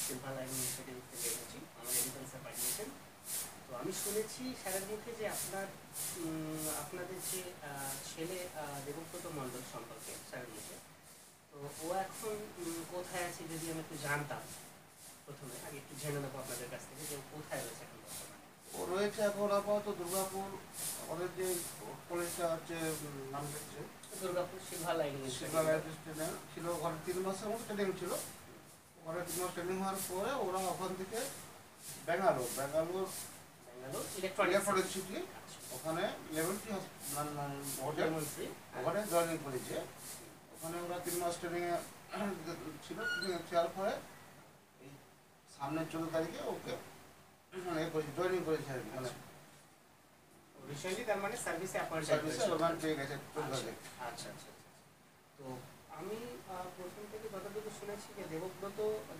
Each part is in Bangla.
সিলভার লাইন ইনিশিয়েটিভ থেকে এসেছি, আমার এগ্রিকালচার পাঠিয়েছেন। তো আমি শুনেছি স্যারের মুখে যে আপনাদের যে ছেলে দেবব্রত মণ্ডল সম্পর্কে স্যারের মুখে, তো ও এখন কোথায় আছে যদি আমি একটু জানতাম। প্রথমে আগে একটু জেনে নেবো আপনাদের কাছ থেকে যে ও কোথায় রয়েছে এখন বর্তমানে। ও রয়েছে এখন আপাতত দুর্গাপুর, আমাদের যে কলেজটা হচ্ছে নাম হচ্ছে Durgapur silver line silver line training ছিল। ওখানে 3 মাসের মতো ট্রেনিং ছিল। ওখানে 3 মাস ট্রেনিং হওয়ার পরে ওরা ওখান থেকে ব্যাঙ্গালোর ইলেকট্রনিক সিটি, ওখানে লেভেলটি হোটেল ওখানে জয়েনিং করেছে। ওখানে ওরা 3 মাস ট্রেনিংয়ে ছিল। ট্রেনিং দেওয়ার পরে এই সামনের 14 তারিখে ওকে জয়েনিং করেছে আর কি। মানে রিসেন্টলি তার মানে সার্ভিসে অ্যাপয়েন্টমেন্ট পেয়ে গেছে। আচ্ছা। তো আমি প্রথম থেকে যতটুকু শুনেছি যে দেবব্রত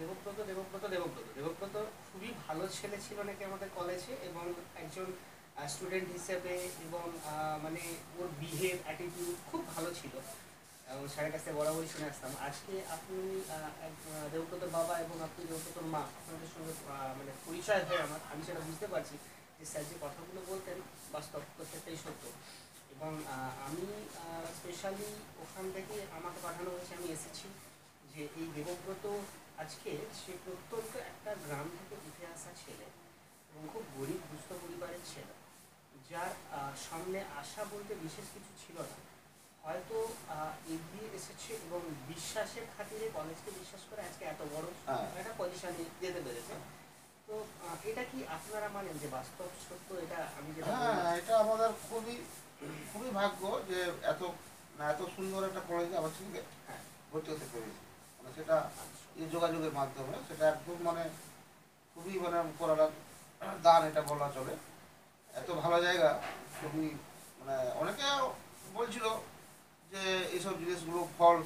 খুবই ভালো ছেলে ছিল নাকি আমাদের কলেজে, এবং একজন স্টুডেন্ট হিসেবে, এবং মানে ওর বিহেভ অ্যাটিটিউড খুব ভালো ছিল, এবং স্যারের কাছে বরাবরই শুনে আসতাম। আজকে আপনি দেবব্রতর বাবা এবং আপনি দেবব্রতর মা, আপনাদের সঙ্গে মানে পরিচয় হয় আমি সেটা বুঝতে পারছি যে স্যার যে কথাগুলো বলতেন বাস্তব প্রত্যেকটাই সত্য। এবং আমি স্পেশালি ওখান থেকে আমাকে পাঠানো হয়েছে, আমি এসেছি যে এই দেবব্রত আজকে সে প্রত্যন্ত একটা গ্রাম থেকে উঠে আসা ছেলে, এবং খুব গরিব দুস্থ পরিবারের ছেলে, যার সামনে আশা বলতে বিশেষ কিছু ছিল না। হয়তো এগিয়ে এসেছে এবং বিশ্বাসের খাতিরে কলেজকে বিশ্বাস করে আজকে এত বড় একটা পজিশনে যেতে পেরেছে। তো এটা কি আপনারা মানেন যে বাস্তব সত্য? এটা আমি যেটা এটা আমাদের খুবই ভাগ্য যে এত সুন্দর একটা কলেজে আমার ছেলেকে ভর্তি হতে পেরেছি। মানে সেটা এই যোগাযোগের মাধ্যমে, সেটা একদম মানে খুবই মানে উপরালার দান এটা বলা চলে। এত ভালো জায়গা, খুবই মানে অনেকে বলছিল যে এইসব জিনিসগুলো ফলস,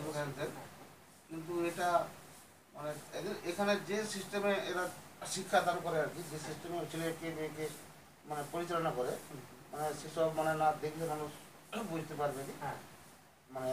কিন্তু এটা মানে এখানে যে সিস্টেমে এরা শিক্ষাদান করে আর কি, যে সিস্টেমে ছেলেকে মেয়েকে মানে পরিচালনা করে, মানে সেসব মানে না দেখলে মানুষ বুঝতে পারবে না। মানে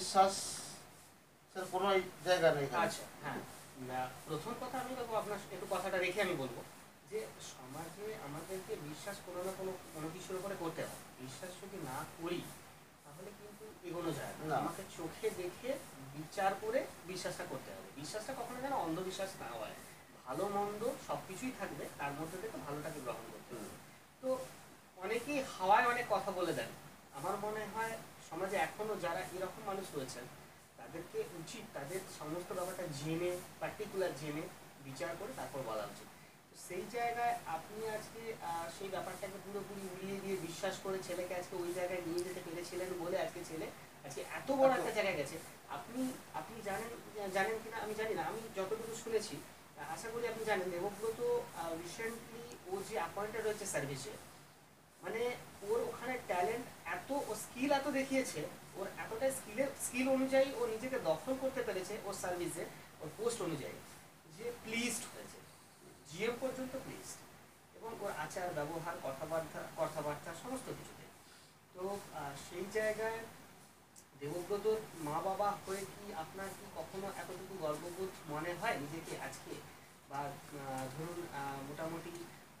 অবিশ্বাসের কোনো জায়গা নেই। আচ্ছা, হ্যাঁ, প্রথম কথা আমি আপনার একটু কথাটা রেখে আমি বলবো যে সমাজে আমাদেরকে বিশ্বাস কোনো কিছুর উপরে করতে হয়। বিশ্বাস যদি না করি তাহলে কিন্তু এগোনো যায় না। আমাকে চোখে দেখে বিচার করে বিশ্বাসটা করতে হবে। বিশ্বাসটা কখনো যেন অন্ধবিশ্বাস না হয়। ভালো মন্দ সব কিছুই থাকবে, তার মধ্যে থেকে ভালোটাকে গ্রহণ করতে হবে। তো অনেকেই হাওয়ায় অনেক কথা বলে দেন। আমার মনে হয় সমাজে এখনো যারা এরকম মানুষ রয়েছেন তাদেরকে উচিত তাদের সমস্ত ব্যাপারটা জেনে, পার্টিকুলার জেনে বিচার করে তারপর বলা উচিত। তো সেই জায়গায় আপনি আজকে সেই ব্যাপারটাকে পুরোপুরি উড়িয়ে দিয়ে বিশ্বাস করে ছেলেকে আজকে ওই জায়গায় নিয়ে যেতে পেরেছিলেন বলে আজকে ছেলে আজকে এত বড় একটা জায়গায় গেছে। আপনি জানেন কিনা আমি জানি না, আমি যতটুকু শুনেছি আশা করি আপনি জানেন দেবব্রত রিসেন্টলি ও যে অ্যাপয়েন্টেড হয়েছে সার্ভিসে, মানে ওর ওখানে ট্যালেন্ট এত, ও স্কিল এত দেখিয়েছে, ওর এতটা স্কিল অনুযায়ী ও নিজেকে দখল করতে পেরেছে ওর সার্ভিসে, ওর পোস্ট অনুযায়ী, যে প্লিজড হয়েছে, জিএম পর্যন্ত প্লিজড, এবং ওর আচার ব্যবহার কথাবার্তা সমস্ত কিছুতে। তো সেই জায়গায় দেবব্রতর মা বাবা হয়ে কি আপনার কি কখনো এতটুকু গর্ববোধ মনে হয় নিজেকে আজকে? বা ধরুন মোটামুটি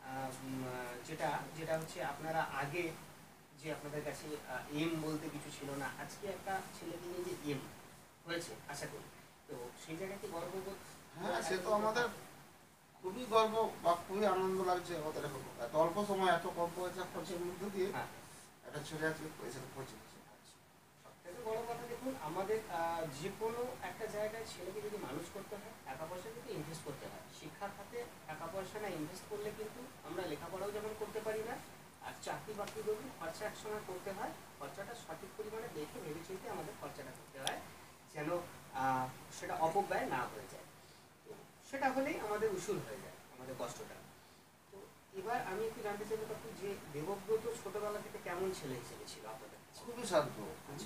যেটা হচ্ছে আপনারা আগে যে আপনাদের কাছে এম বলতে কিছু ছিল না, আজকে একটা ছেলেকে নিয়ে যে এম হয়েছে আশা করি, তো সেই জায়গায় কি গর্ববোধ? হ্যাঁ, সে তো আমাদের খুবই গর্ব বা খুবই আনন্দ লাগছে। আমাদের এত অল্প সময় এত কম পয়সা খরচের মধ্যে দিয়ে একটা ছেলে আজকে পয়সা পৌঁছে গেছে। সবথেকে বড় কথা দেখুন, আমাদের যে কোনো একটা জায়গায় ছেলেকে যদি মানুষ করতে হয় টাকা পয়সা কিন্তু ইনভেস্ট করতে হয়। শিক্ষা খাতে টাকা পয়সা না ইনভেস্ট করলে কিন্তু আমরা লেখাপড়াও যেমন করতে পারি না, আর চাকরি বাকরি ধরুন খরচা একসময় করতে হয়, খরচাটা সঠিক পরিমাণে দেখে ভেবেচিন্তে আমাদের খরচাটা করতে হয়, যেন সেটা অপব্যয় না হয়ে যায়। তো সেটা হলেই আমাদের উসুল হয়ে যায় আমাদের কষ্টটা। তো এবার আমি একটু জানতে চাইবো কাকু যে দেবব্রত ছোটবেলা থেকে কেমন ছেলে হিসেবে ছিল আপনাদের? খুবই শান্ত,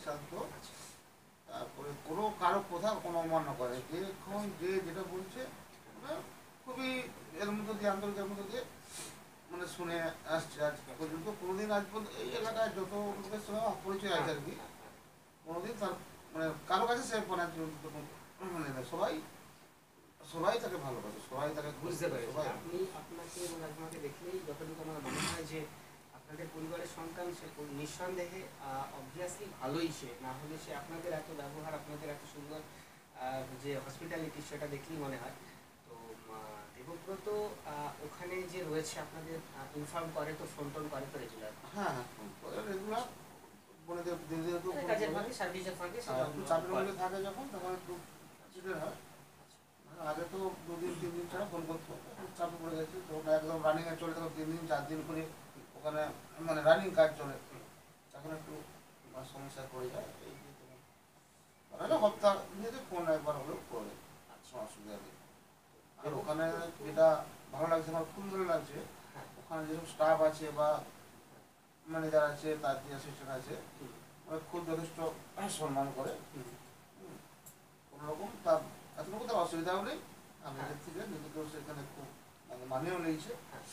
তারপরে কোনো কারো কথা কোনো অমান্য করে, যে যেটা বলছে খুবই এর মধ্যে দিয়ে আন্তরিকের মধ্যে দিয়ে মানে শুনে আসছে আজ পর্যন্ত। কোনোদিন আজ পর্যন্ত এই এলাকায় যত লোকের সঙ্গে পরিচয় আছে আর কি, কোনোদিন তার মানে কারো কাছে সে মানে সবাই সবাই তাকে ভালোবাসে, সবাই তাকে বুঝতে পেরেছি। সবাই আপনি আপনাকে এবং আপনাকে দেখলেই যতটুকু আমার মনে হয় যে আপনাদের পরিবারের সন্তান, সে নিঃসন্দেহে অবভিয়াসলি ভালোই, সে না হলে সে আপনাদের এত ব্যবহার, আপনাদের এত সুন্দর যে হসপিটালিটি, সেটা দেখলেই মনে হয়। তো দেবব্রত ওখানে যে রয়েছে আপনাদের ইনফর্ম করে তো, ফোন টোন করে তো রেগুলার? হ্যাঁ হ্যাঁ ফোন করে রেগুলার, মানে দিদি একটু কাজের ফাঁকে, সার্ভিসের ফাঁকে চাকরির মধ্যে থাকে যখন, তখন একটু চিঠি হয়। আগে তো 2 দিন 3 দিন ছাড়া ফোন করতো, চাপে পড়ে গেছে তো ওটা একদম রানিংয়ে চলে, তখন 3 দিন 4 দিন করে ওখানে মানে রানিং কাজ চলে, তখন একটু সমস্যা পড়ে যায়। এই যে তোমার হপ্তাহ নিয়ে ফোন একবার হলেও করে, অসুবিধা নেই। আর ওখানে যেটা ভালো লাগছে, আমার খুব ভালো লাগছে, ওখানে যেসব স্টাফ আছে বা ম্যানেজার আছে, তার যে অ্যাসিস্ট্যান্ট আছে, ওরা খুব যথেষ্ট সম্মান করে। কোনোরকম তার এতটুকু তার অসুবিধাও নেই, আমি নিজের থেকে নিজেকেও সেখানে খুব মানে মানিয়েও নিয়েছে।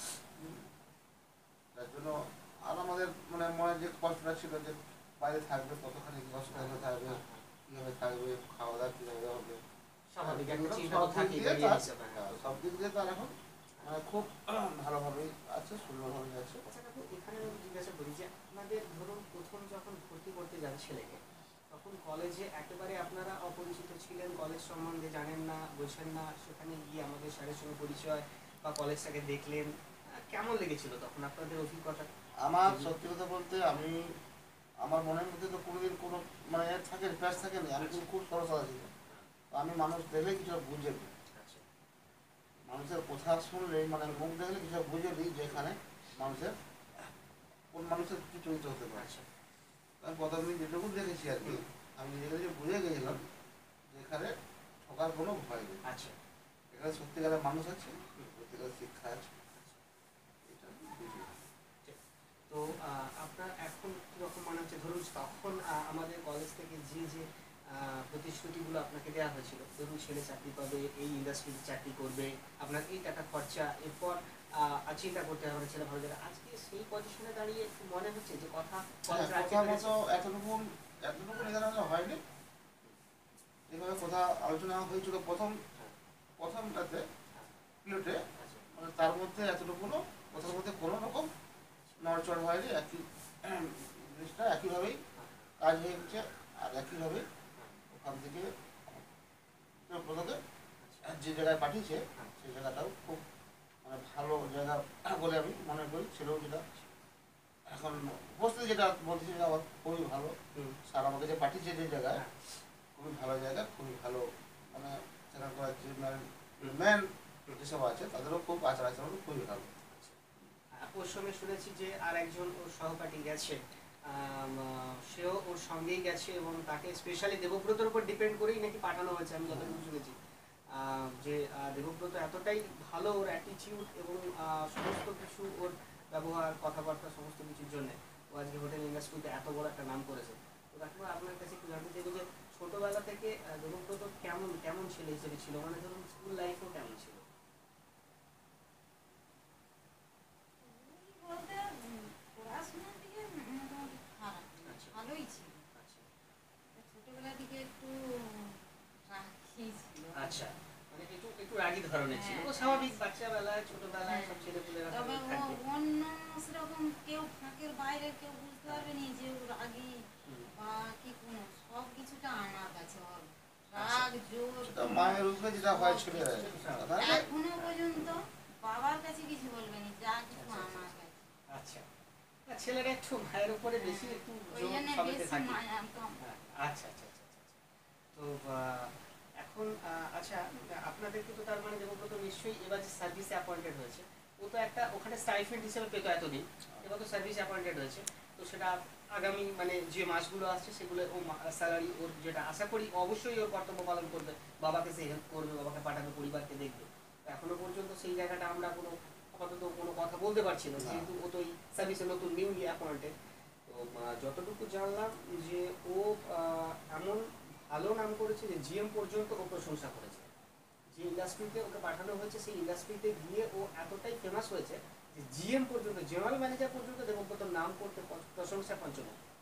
যার জন্য আর আমাদের মানে মনে যে কষ্টটা ছিল যে বাইরে থাকবে, কতখানি হসপিটালে থাকবে, কীভাবে থাকবে, খাওয়া দাওয়া কীভাবে হবে, সব দিক দিয়ে তার এখন মানে খুব ভালোভাবেই আছে, সুন্দরভাবে আছে। আচ্ছা কাকু, এখানে আমি জিজ্ঞাসা করি যে আপনাদের ধরুন প্রথম যখন ভর্তি করতে যান ছেলেকে, তখন কলেজে একেবারে আপনারা অপরিচিত ছিলেন, কলেজ সম্বন্ধে জানেন না, বোঝেন না, সেখানে গিয়ে আমাদের স্যারের সঙ্গে পরিচয় বা কলেজটাকে দেখলেন, কেমন লেগেছিল তখন আপনাদের অভিজ্ঞতা? আমার সত্যি কথা বলতে, আমি আমার মনের মধ্যে তো কোনোদিন কোনো মানে থাকে প্যাস থাকে না, আমি কিন্তু খুব সরস ছিল। তো আমি মানুষ দেখলে কিছু বুঝে নিই, মানুষের কথা শুনলে মানে মুখ দেখলে কিছু বুঝে নিই যে এখানে মানুষের কোন মানুষের কী চরিত্র হতে পারে। আমি প্রথম দিন যেটুকু দেখেছি আর কি, আমি নিজেকে যে বুঝে গেছিলাম যে এখানে ঠকার কোনো ভয় নেই। আচ্ছা, এখানে সত্যিকারের মানুষ আছে, সত্যিকারের শিক্ষা আছে। তো আপনার এখন কীরকম মনে হচ্ছে, ধরুন তখন আমাদের কলেজ থেকে যে যে প্রতিশ্রুতিগুলো আপনাকে দেওয়া হয়েছিল, ধরুন ছেলে চাকরি পাবে, এই ইন্ডাস্ট্রিতে চাকরি করবে, আপনার এই টাকা খরচা, এরপর চিন্তা করতে হবে ছেলে ভালো জায়গা, আজকে সেই পজিশনে দাঁড়িয়ে একটু মনে হচ্ছে যে কথা মতো এতটুকু নির্ধারণ হয়নি, যেভাবে কথা আলোচনা হয়েছিল প্রথমটাতে প্লেটে, মানে তার মধ্যে এতটুকুনো কথার মধ্যে কোনো রকম নড়চড় হয়নি, একই জিনিসটা একইভাবেই কাজ হয়ে গেছে। আর একইভাবেই ওখান থেকে প্রথমে যে জায়গায় পাঠিয়েছে সেই জায়গাটাও খুব মানে ভালো জায়গা বলে আমি মনে করি, ছেলেও যেটা এখন উপস্থিতি যেটা বলতেছি আমার খুবই ভালো। স্যার আমাকে যে পাঠিয়েছে যে জায়গায়, খুবই ভালো জায়গা, খুবই ভালো মানে সেখানকার যে ম্যান যেসব আছে তাদেরও খুব আচার আচরণ খুবই ভালো। ওর সময় শুনেছি যে আর একজন ওর সহপাঠী গেছে, সেও ওর সঙ্গেই গেছে এবং তাকে স্পেশালি দেবব্রতর উপর ডিপেন্ড করেই নাকি পাঠানো হয়েছে, আমি যতটুকু শুনেছি। যে দেবব্রত এতটাই ভালো, ওর অ্যাটিটিউড এবং সমস্ত কিছু, ওর ব্যবহার, কথাবার্তা, সমস্ত কিছুর জন্য ও আজকে হোটেল ইন্ডাস্ট্রিতে এত বড় একটা নাম করেছে। তো তারপর আপনার কাছে একটু জানতে চাইবো যে ছোটোবেলা থেকে দেবব্রত কেমন কেমন ছেলে হিসেবে ছিল, মানে ধরুন স্কুল লাইফও কেমন ছিল? আচ্ছা, মানে একটু একটু রাগী ধরনের ছিল, ও স্বাভাবিক বাচ্চাবেলায় ছোটবেলায় সব ছেলেপুলেরা থাকে। অন্য সেরকম কেউ ফাঁকের বাইরে কেউ বুঝতে পারবে না যে ও রাগী বা কি কোনো, সব কিছুটা আমার কাছে হবে, রাগ জোর মায়ের উপরে যেটা হয় ছিল এখনো পর্যন্ত বাবার কাছে কিছু বলবে না, যা কিছু আমার কাছে। আচ্ছা, ছেলেরা একটু মায়ের উপরে বেশি একটু ওই জন্য বেশি মায়া কম। আচ্ছা আচ্ছা আচ্ছা। তো এখন আচ্ছা, আপনাদেরকে তো তার মানে দেবব্রত নিশ্চয়ই এবার যে সার্ভিসে অ্যাপয়েন্টেড হয়েছে, ও তো একটা ওখানে স্টাইফেন্ড হিসেবে পেতো এতদিন, এবার তো সার্ভিসে অ্যাপয়েন্টেড হয়েছে, তো সেটা আগামী মানে যে মাসগুলো আসছে সেগুলো ও স্যালারি ওর যেটা আশা করি অবশ্যই ওর কর্তব্য পালন করবে, বাবাকে সে হেল্প করবে, বাবাকে পাঠাবে, পরিবারকে দেখবে। এখনো পর্যন্ত সেই জায়গাটা আমরা কোনো আপাতত কোনো কথা বলতে পারছি না, যেহেতু ও তো এই সার্ভিসে নতুন নিউলি অ্যাপয়েন্টেড। তো যতটুকু জানলাম যে ও এমন ভালো নাম করেছে যে জিএম পর্যন্ত ও প্রশংসা করেছে, যে ইন্ডাস্ট্রিতে ওকে পাঠানো হয়েছে সেই ইন্ডাস্ট্রিতে গিয়ে ও এতটাই ফেমাস হয়েছে যে জিএম পর্যন্ত, জেনারেল ম্যানেজার পর্যন্ত দেবব্রতর নাম করতে প্রশংসা পঞ্চমুখ।